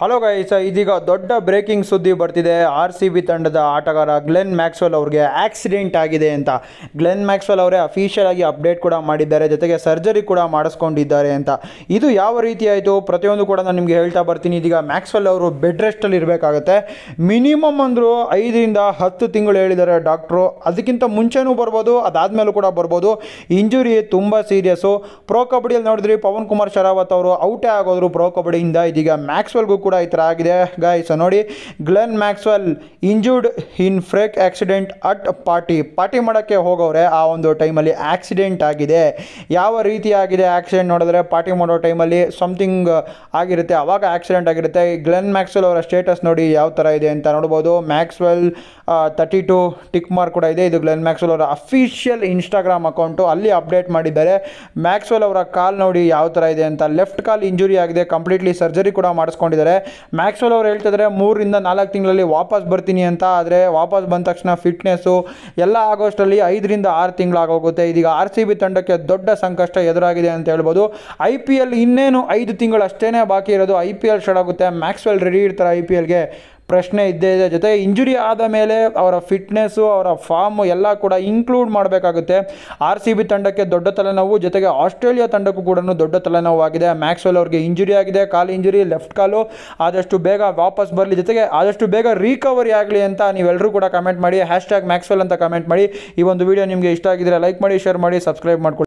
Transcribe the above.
Hello guys, ಇದೀಗ ದೊಡ್ಡ breaking ಸುದ್ದಿ ಬರ್ತಿದೆ. RCB ತಂಡದ ಆಟಗಾರ ಗ್ಲೆನ್ ಮ್ಯಾಕ್ಸ್ವೆಲ್ ಅವ್ರಿಗೆ ಆಕ್ಸಿಡೆಂಟ್ ಆಗಿದೆ ಅಂತ. ಗ್ಲೆನ್ ಮ್ಯಾಕ್ಸ್ವೆಲ್ ಅವರೇ ಅಫಿಷಿಯಲ್ ಆಗಿ ಅಪ್ಡೇಟ್ ಕೂಡ ಮಾಡಿದ್ದಾರೆ, ಜೊತೆಗೆ ಸರ್ಜರಿ ಕೂಡ ಮಾಡಿಸ್ಕೊಂಡಿದ್ದಾರೆ ಅಂತ. ಇದು ಯಾವ ರೀತಿ ಆಯಿತು ಪ್ರತಿಯೊಂದು ಕೂಡ ನಾನು ನಿಮಗೆ ಹೇಳ್ತಾ ಬರ್ತೀನಿ. ಇದೀಗ ಮ್ಯಾಕ್ಸ್ವೆಲ್ ಅವರು ಬೆಡ್ ರೆಸ್ಟಲ್ಲಿ ಇರಬೇಕಾಗತ್ತೆ. ಮಿನಿಮಮ್ ಅಂದರು 5 ರಿಂದ 10 ತಿಂಗಳು ಹೇಳಿದ್ದಾರೆ ಡಾಕ್ಟ್ರು. ಅದಕ್ಕಿಂತ ಮುಂಚೆನೂ ಬರ್ಬೋದು, ಅದಾದಮೇಲೂ ಕೂಡ ಬರ್ಬೋದು. ಇಂಜುರಿ ತುಂಬ ಸೀರಿಯಸ್ಸು. ಪ್ರೋ ಕಬಡ್ಡಿಯಲ್ಲಿ ನೋಡಿದ್ರಿ, ಪವನ್ ಕುಮಾರ್ ಶರಾವತ್ ಅವರು ಔಟೇ ಆಗೋದ್ರು ಪ್ರೋ ಕಬಡ್ಡಿಯಿಂದ. ಇದೀಗ ಮ್ಯಾಕ್ಸ್ವೆಲ್ಗೂ ಕೂಡ ಈ ಥರ ಆಗಿದೆ ಗೈಸ್. ನೋಡಿ, Glenn Maxwell injured in freak accident at party ಮಾಡೋಕ್ಕೆ ಹೋಗೋರೆ. ಆ ಒಂದು ಟೈಮಲ್ಲಿ ಆಕ್ಸಿಡೆಂಟ್ ಆಗಿದೆ. ಯಾವ ರೀತಿ ಆಗಿದೆ ಆಕ್ಸಿಡೆಂಟ್ ನೋಡಿದ್ರೆ, ಪಾರ್ಟಿ ಮಾಡೋ ಟೈಮಲ್ಲಿ ಸಮಥಿಂಗ್ ಆಗಿರುತ್ತೆ, ಅವಾಗ ಆಕ್ಸಿಡೆಂಟ್ ಆಗಿರುತ್ತೆ. ಗ್ಲೆನ್ ಮ್ಯಾಕ್ಸ್ವೆಲ್ ಅವರ ಸ್ಟೇಟಸ್ ನೋಡಿ ಯಾವ ಥರ ಇದೆ ಅಂತ ನೋಡ್ಬೋದು. ಮ್ಯಾಕ್ಸ್ವೆಲ್ 32 ಟಿಕ್ ಮಾರ್ಕ್ ಕೂಡ ಇದೆ. ಇದು ಗ್ಲೆನ್ ಮ್ಯಾಕ್ಸ್ವೆಲ್ ಅವರ ಅಫಿಷಿಯಲ್ ಇನ್ಸ್ಟಾಗ್ರಾಮ್ ಅಕೌಂಟು, ಅಲ್ಲಿ ಅಪ್ಡೇಟ್ ಮಾಡಿದ್ದಾರೆ. ಮ್ಯಾಕ್ಸ್ವೆಲ್ ಅವರ ಕಾಲ್ ನೋಡಿ ಯಾವ ಥರ ಇದೆ ಅಂತ. ಲೆಫ್ಟ್ ಕಾಲ್ ಇಂಜುರಿ ಆಗಿದೆ, ಕಂಪ್ಲೀಟ್ಲಿ ಸರ್ಜರಿ ಕೂಡ ಮಾಡಿಸ್ಕೊಂಡಿದ್ದಾರೆ. ಮ್ಯಾಕ್ಸ್ವೆಲ್ ಅವರು ಹೇಳ್ತಿದ್ದಾರೆ 3 ರಿಂದ 4 ತಿಂಗಳಲ್ಲಿ ವಾಪಸ್ ಬರ್ತೀನಿ ಅಂತ. ಆದರೆ ವಾಪಸ್ ಬಂದ ತಕ್ಷಣ ಫಿಟ್ನೆಸ್ಸು ಎಲ್ಲ ಆಗೋಷ್ಟರಲ್ಲಿ 5 ರಿಂದ 6 ತಿಂಗಳಾಗೋಗುತ್ತೆ. ಇದೀಗ RCB ತಂಡಕ್ಕೆ ದೊಡ್ಡ ಸಂಕಷ್ಟ ಎದುರಾಗಿದೆ ಅಂತ ಹೇಳ್ಬೋದು. IPL ಇನ್ನೇನು 5 ತಿಂಗಳು ಅಷ್ಟೇ ಬಾಕಿ ಇರೋದು. IPL ಸ್ಟಾರ್ಟ್ ಆಗುತ್ತೆ. ಮ್ಯಾಕ್ಸ್ವೆಲ್ ರೆಡಿ ಇರ್ತಾರೆ IPLಗೆ, ಪ್ರಶ್ನೆ ಇದ್ದೇ ಇದೆ. ಜೊತೆಗೆ ಇಂಜುರಿ ಆದ ಮೇಲೆ ಅವರ ಫಿಟ್ನೆಸ್ಸು, ಅವರ ಫಾರ್ಮು ಎಲ್ಲ ಕೂಡ ಇನ್ಕ್ಲೂಡ್ ಮಾಡಬೇಕಾಗುತ್ತೆ. RCB ತಂಡಕ್ಕೆ ದೊಡ್ಡ ತಲೆನೋವು, ಜೊತೆಗೆ ಆಸ್ಟ್ರೇಲಿಯಾ ತಂಡಕ್ಕೂ ಕೂಡ ದೊಡ್ಡ ತಲೆನೋವು ಆಗಿದೆ. ಮ್ಯಾಕ್ಸ್ವೆಲ್ ಅವ್ರಿಗೆ ಇಂಜುರಿ ಆಗಿದೆ, ಕಾಲು ಇಂಜುರಿ, ಲೆಫ್ಟ್ ಕಾಲು. ಆದಷ್ಟು ಬೇಗ ವಾಪಸ್ ಬರಲಿ, ಜೊತೆಗೆ ಆದಷ್ಟು ಬೇಗ ರಿಕವರಿ ಆಗಲಿ ಅಂತ ನೀವೆಲ್ಲರೂ ಕೂಡ ಕಮೆಂಟ್ ಮಾಡಿ. #ಮ್ಯಾಕ್ಸ್ವೆಲ್ ಅಂತ ಕಮೆಂಟ್ ಮಾಡಿ. ಈ ಒಂದು ವಿಡಿಯೋ ನಿಮಗೆ ಇಷ್ಟ ಆಗಿದ್ರೆ ಲೈಕ್ ಮಾಡಿ, ಶೇರ್ ಮಾಡಿ, ಸಬ್ಸ್ಕ್ರೈಬ್ ಮಾಡ್ಕೊಳ್ಳಿ.